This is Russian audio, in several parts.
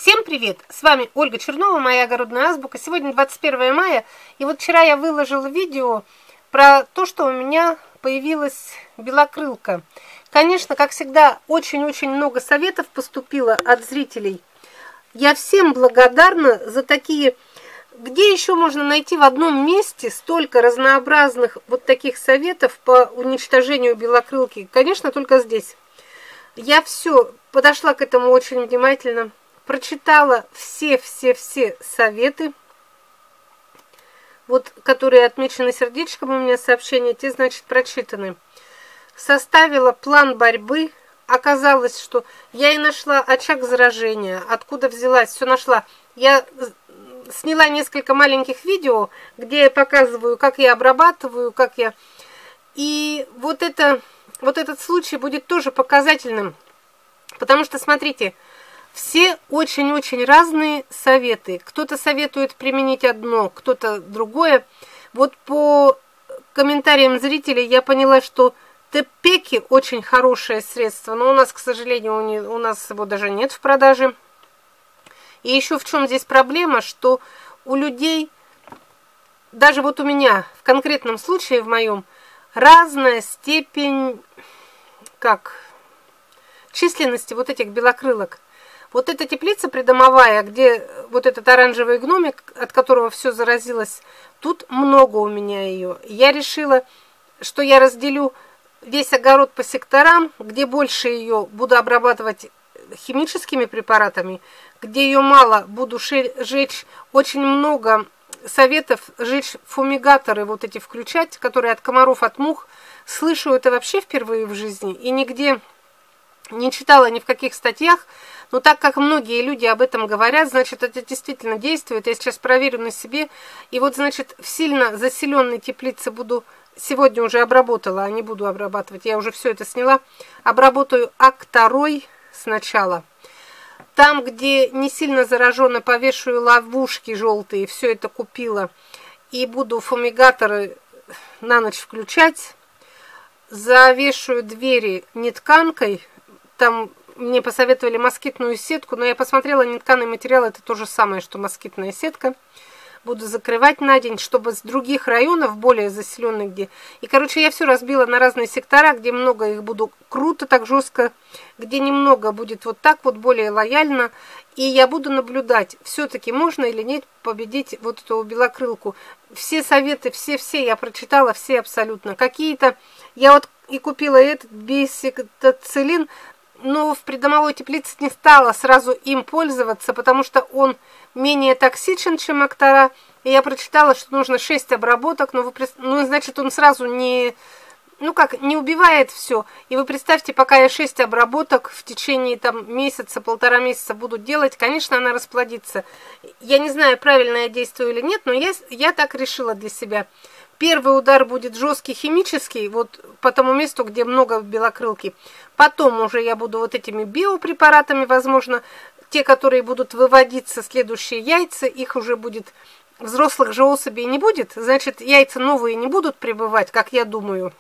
Всем привет! С вами Ольга Чернова, моя огородная азбука. Сегодня 21 мая, и вот вчера я выложила видео про то, что у меня появилась белокрылка. Конечно, как всегда, очень-очень много советов поступило от зрителей. Я всем благодарна за такие... Где еще можно найти в одном месте столько разнообразных вот таких советов по уничтожению белокрылки? Конечно, только здесь. Я все подошла к этому очень внимательно. Прочитала все советы, вот, которые отмечены сердечком у меня сообщения, те, значит, прочитаны. Составила план борьбы. Оказалось, что я и нашла очаг заражения, откуда взялась, все нашла. Я сняла несколько маленьких видео, где я показываю, как я обрабатываю, как я... И вот этот случай будет тоже показательным, потому что, смотрите, все очень-очень разные советы. Кто-то советует применить одно, кто-то другое. Вот по комментариям зрителей я поняла, что Тепеки очень хорошее средство, но у нас, к сожалению, у нас его даже нет в продаже. И еще в чем здесь проблема, что у людей, даже вот у меня, в конкретном случае, в моем, разная степень, численности вот этих белокрылок. Вот эта теплица придомовая, где вот этот оранжевый гномик, от которого все заразилось, тут много у меня ее. Я решила, что я разделю весь огород по секторам, где больше ее буду обрабатывать химическими препаратами, где ее мало, буду жечь. Очень много советов жечь фумигаторы вот эти включать, которые от комаров, от мух. Слышу это вообще впервые в жизни и нигде не читала ни в каких статьях. Но так как многие люди об этом говорят, значит, это действительно действует. Я сейчас проверю на себе. И вот, значит, в сильно заселенной теплице буду... Сегодня уже обработала, а не буду обрабатывать. Я уже все это сняла. Обработаю АК-2 сначала. Там, где не сильно заражено, повешаю ловушки желтые. Все это купила. И буду фумигаторы на ночь включать. Завешаю двери нетканкой. Там... Мне посоветовали москитную сетку, но я посмотрела, нетканый материал это то же самое, что москитная сетка. Буду закрывать на день, чтобы с других районов, более заселенных где... И, короче, я все разбила на разные сектора, где много их буду круто, так жестко, где немного будет вот так вот, более лояльно. И я буду наблюдать, все-таки можно или нет победить вот эту белокрылку. Все советы, все я прочитала, все абсолютно. Какие-то... Я вот и купила этот бисектоцилин, но в придомовой теплице не стала сразу им пользоваться, потому что он менее токсичен, чем АК-2. И я прочитала, что нужно 6 обработок, но значит, он сразу не убивает все. И вы представьте, пока я 6 обработок в течение месяца, полтора месяца буду делать, конечно, она расплодится. Я не знаю, правильно я действую или нет, но я так решила для себя. Первый удар будет жесткий химический, вот по тому месту, где много белокрылки. Потом уже я буду вот этими биопрепаратами, возможно, те, которые будут выводиться, следующие яйца, их уже будет, взрослых же особей не будет, значит, яйца новые не будут прибывать, как я думаю.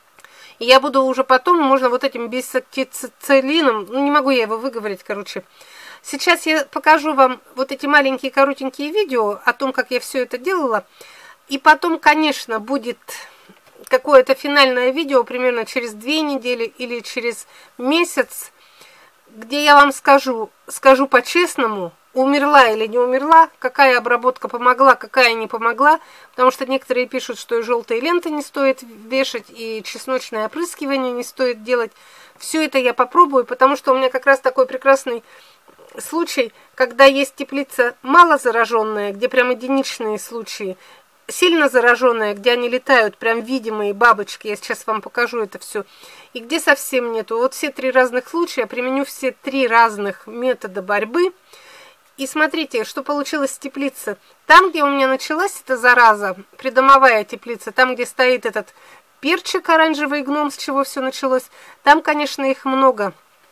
И я буду уже потом, можно вот этим бисектицилином, не могу я его выговорить, короче. Сейчас я покажу вам вот эти маленькие коротенькие видео о том, как я все это делала. И потом, конечно, будет какое-то финальное видео примерно через 2 недели или через месяц, где я вам скажу по-честному, умерла или не умерла, какая обработка помогла, какая не помогла, потому что некоторые пишут, что и желтые ленты не стоит вешать, и чесночное опрыскивание не стоит делать. Все это я попробую, потому что у меня как раз такой прекрасный случай, когда есть теплица мало зараженная, где прям единичные случаи, сильно зараженная, где они летают, прям видимые бабочки, я сейчас вам покажу это все, и где совсем нету. Вот все 3 разных случая, применю все 3 разных метода борьбы. И смотрите, что получилось с теплицы. Там, где у меня началась эта зараза, придомовая теплица, там, где стоит этот перчик оранжевый гном, с чего все началось, там, конечно, их много.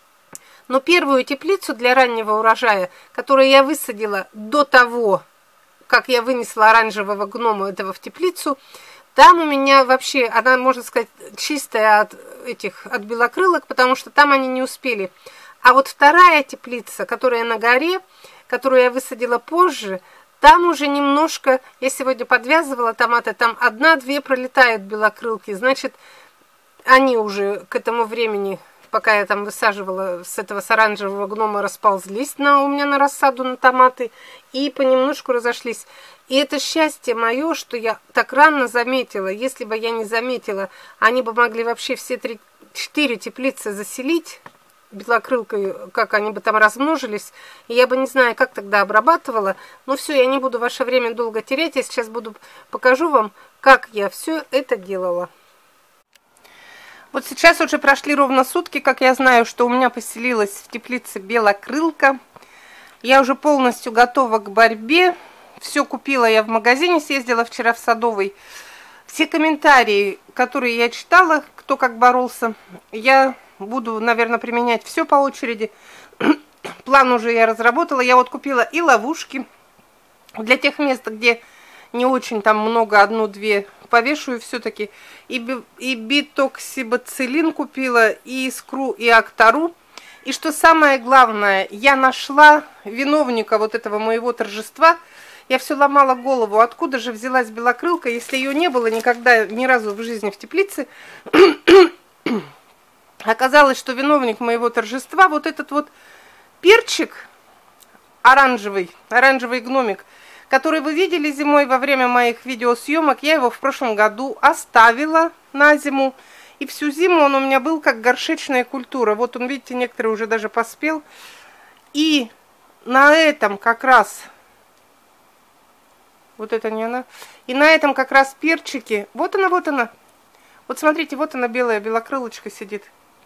Но первую теплицу для раннего урожая, которую я высадила до того, как я вынесла оранжевого гнома этого в теплицу, там у меня вообще, она, можно сказать, чистая от белокрылок, потому что там они не успели. А вот вторая теплица, которая на горе, которую я высадила позже, там уже немножко, я сегодня подвязывала томаты, там одна-две пролетают белокрылки, значит, они уже к этому времени, пока я там высаживала с этого с оранжевого гнома, расползлись у меня на рассаду на томаты и понемножку разошлись. И это счастье мое, что я так рано заметила. Если бы я не заметила, они бы могли вообще все 4 теплицы заселить белокрылкой, как они бы там размножились. И я бы не знаю, как тогда обрабатывала. Но все, я не буду ваше время долго терять. Я сейчас покажу вам, как я все это делала. Вот сейчас уже прошли ровно сутки, как я знаю, что у меня поселилась в теплице белокрылка. Я уже полностью готова к борьбе. Все купила я в магазине, съездила вчера в Садовый. Все комментарии, которые я читала, кто как боролся, я буду, наверное, применять все по очереди. План уже я разработала. Я вот купила и ловушки для тех мест, где не очень там много, одну-две повешаю все-таки. И битоксибацилин купила, и искру, и актару. И что самое главное, я нашла виновника вот этого моего торжества. Я все ломала голову, откуда же взялась белокрылка, если ее не было никогда, ни разу в жизни в теплице. Оказалось, что виновник моего торжества вот этот вот перчик оранжевый гномик, который вы видели зимой во время моих видеосъемок. Я его в прошлом году оставила на зиму. И всю зиму он у меня был как горшечная культура. Вот он, видите, некоторые уже даже поспел. И на этом как раз... Вот это не она. И на этом как раз перчике. Вот она, вот она. Вот смотрите, вот она белая, белокрылочка сидит.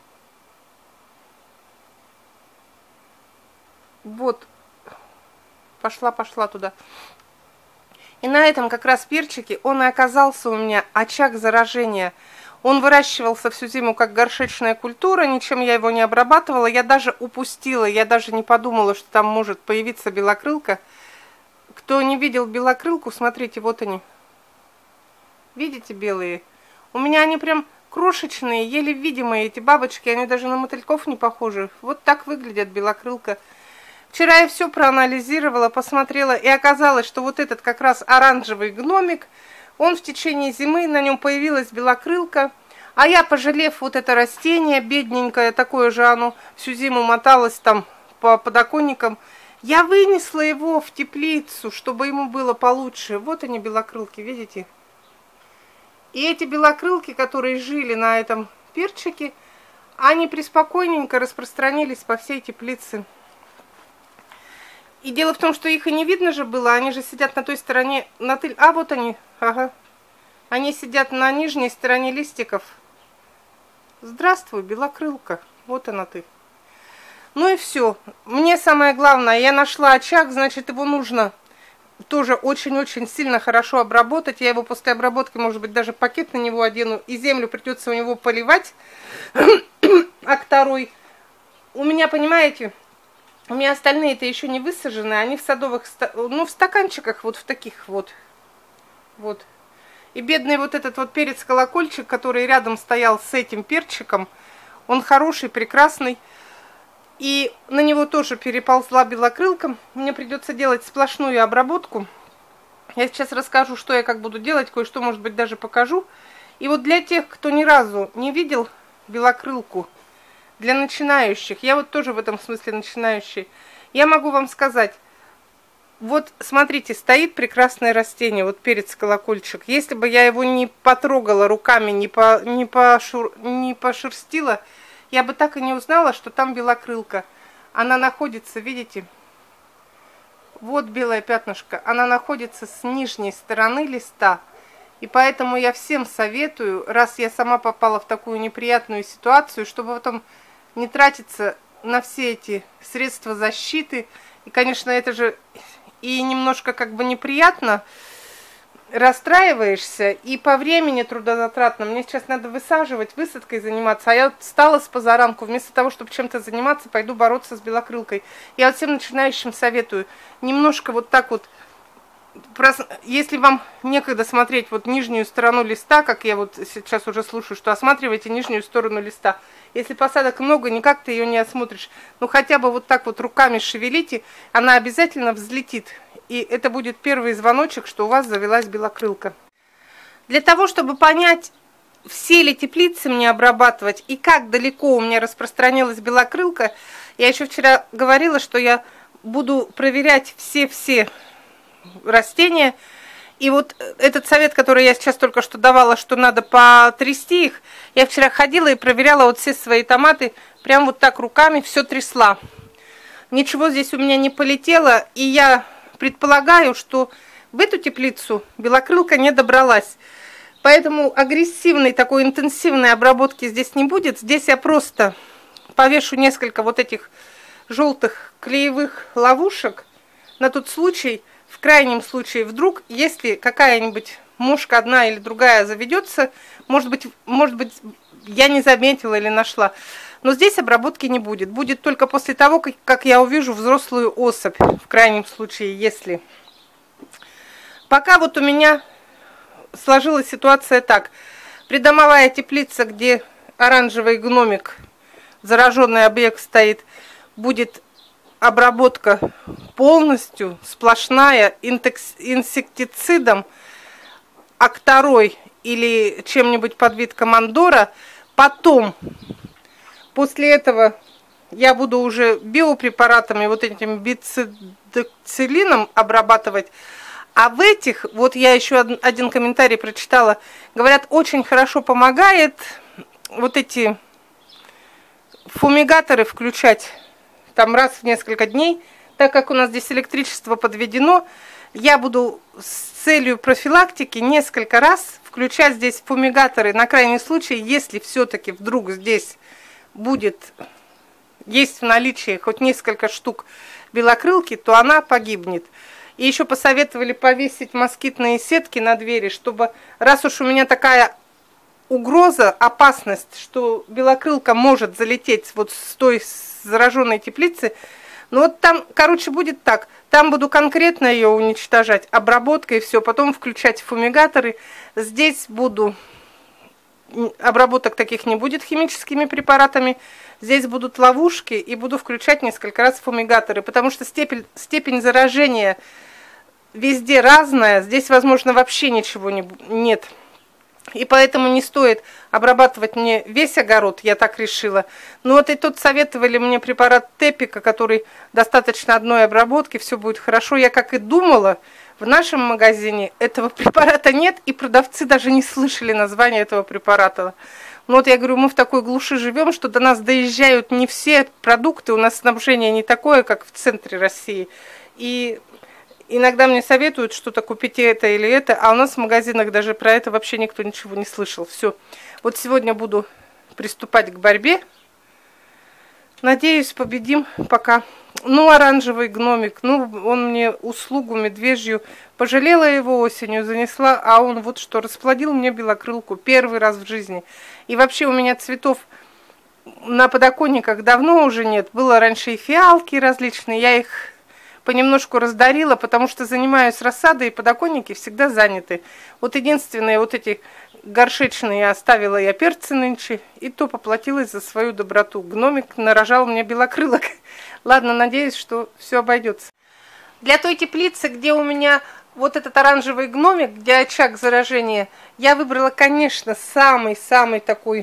Вот. Пошла туда. И на этом как раз перчике он и оказался у меня очаг заражения. Он выращивался всю зиму как горшечная культура, ничем я его не обрабатывала. Я даже упустила, я даже не подумала, что там может появиться белокрылка. Кто не видел белокрылку, смотрите, вот они. Видите, белые? У меня они прям крошечные, еле видимые, эти бабочки, они даже на мотыльков не похожи. Вот так выглядит белокрылка. Вчера я все проанализировала, посмотрела, и оказалось, что вот этот как раз оранжевый гномик, он в течение зимы, на нем появилась белокрылка. А я, пожалев вот это растение, бедненькое, такое же оно всю зиму моталось там по подоконникам, я вынесла его в теплицу, чтобы ему было получше. Вот они, белокрылки, видите? И эти белокрылки, которые жили на этом перчике, они преспокойненько распространились по всей теплице. И дело в том, что их и не видно же было, они же сидят на той стороне, а вот они, ага. Они сидят на нижней стороне листиков. Здравствуй, белокрылка, вот она ты. Ну и все. Мне самое главное, я нашла очаг, значит, его нужно тоже очень-очень сильно хорошо обработать. Я его после обработки, может быть, даже пакет на него одену, и землю придется у него поливать актарой. У меня, понимаете, у меня остальные-то еще не высажены, они в садовых, ну, в стаканчиках, вот в таких вот. Вот. И бедный вот этот вот перец-колокольчик, который рядом стоял с этим перчиком, он хороший, прекрасный. И на него тоже переползла белокрылка. Мне придется делать сплошную обработку. Я сейчас расскажу, что я как буду делать, кое-что, может быть, даже покажу. И вот для тех, кто ни разу не видел белокрылку, для начинающих, я вот тоже в этом смысле начинающий, я могу вам сказать, вот смотрите, стоит прекрасное растение, вот перец-колокольчик. Если бы я его не потрогала руками, не пошерстила, я бы так и не узнала, что там белокрылка. Она находится, видите, вот белое пятнышко, она находится с нижней стороны листа. И поэтому я всем советую, раз я сама попала в такую неприятную ситуацию, чтобы потом не тратиться на все эти средства защиты. И, конечно, это же и немножко как бы неприятно, расстраиваешься, и по времени трудозатратно. Мне сейчас надо высаживать, высадкой заниматься, а я вот встала с позаранку, вместо того, чтобы чем-то заниматься, пойду бороться с белокрылкой. Я вот всем начинающим советую немножко вот так вот Если вам некогда смотреть вот нижнюю сторону листа, как я вот сейчас уже слушаю, что осматривайте нижнюю сторону листа. Если посадок много, никак ты ее не осмотришь. Ну хотя бы вот так вот руками шевелите, она обязательно взлетит. И это будет первый звоночек, что у вас завелась белокрылка. Для того, чтобы понять, все ли теплицы мне обрабатывать и как далеко у меня распространилась белокрылка, я еще вчера говорила, что я буду проверять все растения. И вот этот совет, который я сейчас только что давала, что надо потрясти их, я вчера ходила и проверяла вот все свои томаты, прям вот так руками все трясла. Ничего здесь у меня не полетело, и я предполагаю, что в эту теплицу белокрылка не добралась. Поэтому агрессивной, такой интенсивной обработки здесь не будет. Здесь я просто повешу несколько вот этих желтых клеевых ловушек на тот случай, в крайнем случае, вдруг, если какая-нибудь мушка одна или другая заведется, может быть, я не заметила или нашла. Но здесь обработки не будет. Будет только после того, как я увижу взрослую особь, в крайнем случае, если. Пока вот у меня сложилась ситуация так. Придомовая теплица, где оранжевый гномик, зараженный объект стоит, будет обработка полностью, сплошная, инсектицидом, акторой или чем-нибудь под вид командора. Потом, после этого, я буду уже биопрепаратами, вот этим бицидоцилином обрабатывать. А в этих, вот я еще один комментарий прочитала, говорят, очень хорошо помогает вот эти фумигаторы включать там раз в несколько дней. Так как у нас здесь электричество подведено, я буду с целью профилактики несколько раз включать здесь фумигаторы на крайний случай, если все-таки вдруг здесь есть в наличии хоть несколько штук белокрылки, то она погибнет. И еще посоветовали повесить москитные сетки на двери, чтобы, раз уж у меня такая угроза, опасность, что белокрылка может залететь вот с той зараженной теплицы, ну вот там, короче, будет так. Там буду конкретно ее уничтожать, обработкой и все, потом включать фумигаторы. Здесь обработок таких не будет химическими препаратами. Здесь будут ловушки и буду включать несколько раз фумигаторы, потому что степень заражения везде разная. Здесь, возможно, вообще ничего нет. И поэтому не стоит обрабатывать мне весь огород, я так решила. Ну вот и тут советовали мне препарат Тепика, который достаточно одной обработки, все будет хорошо. Я как и думала, в нашем магазине этого препарата нет, и продавцы даже не слышали названия этого препарата. Ну вот я говорю, мы в такой глуши живем, что до нас доезжают не все продукты, у нас снабжение не такое, как в центре России. И иногда мне советуют что-то купить это или это, а у нас в магазинах даже про это вообще никто ничего не слышал. Все. Вот сегодня буду приступать к борьбе. Надеюсь, победим пока. Ну, оранжевый гномик, ну, он мне услугу медвежью. Пожалела его осенью, занесла, а он вот что, расплодил мне белокрылку первый раз в жизни. И вообще у меня цветов на подоконниках давно уже нет. Было раньше и фиалки различные, я их понемножку раздарила, потому что занимаюсь рассадой, и подоконники всегда заняты. Вот единственные вот эти горшечные оставила я перцы нынче, и то поплатилась за свою доброту. Гномик нарожал мне белокрылок. Ладно, надеюсь, что все обойдется. Для той теплицы, где у меня вот этот оранжевый гномик, где очаг заражения, я выбрала, конечно, самый такой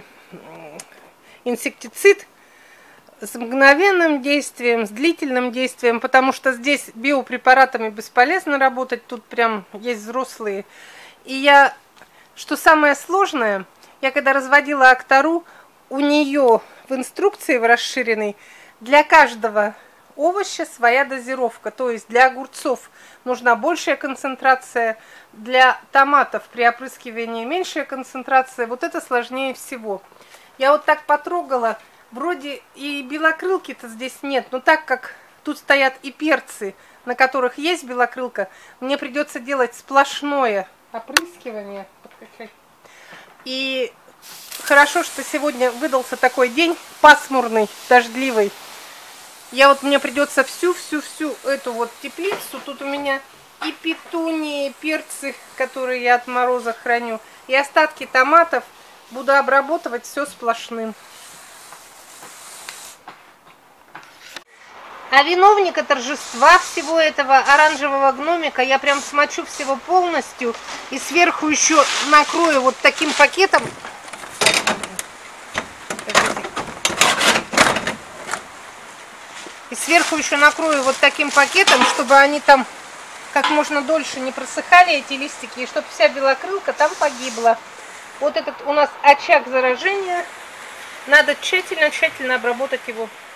инсектицид, с мгновенным действием, с длительным действием, потому что здесь биопрепаратами бесполезно работать, тут прям есть взрослые. И что самое сложное, я когда разводила актору, у нее в инструкции в расширенной для каждого овоща своя дозировка, то есть для огурцов нужна большая концентрация, для томатов при опрыскивании меньшая концентрация, вот это сложнее всего. Я вот так потрогала. Вроде и белокрылки-то здесь нет, но так как тут стоят и перцы, на которых есть белокрылка, мне придется делать сплошное опрыскивание. И хорошо, что сегодня выдался такой день пасмурный, дождливый. Мне придется всю эту вот теплицу, тут у меня и петунии, перцы, которые я от мороза храню, и остатки томатов буду обрабатывать все сплошным. А виновника торжества всего этого оранжевого гномика я прям смочу всего полностью и сверху еще накрою вот таким пакетом. И сверху еще накрою вот таким пакетом, чтобы они там как можно дольше не просыхали, эти листики, и чтобы вся белокрылка там погибла. Вот этот у нас очаг заражения. Надо тщательно обработать его.